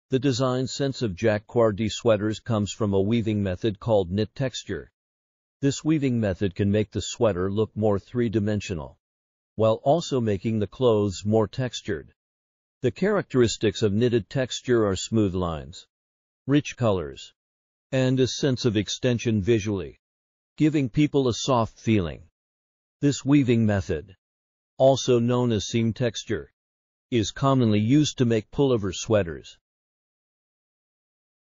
The design sense of jacquard sweaters comes from a weaving method called knit texture. This weaving method can make the sweater look more three-dimensional, while also making the clothes more textured. The characteristics of knitted texture are smooth lines, rich colors, and a sense of extension visually, giving people a soft feeling. This weaving method, also known as seam texture, is commonly used to make pullover sweaters.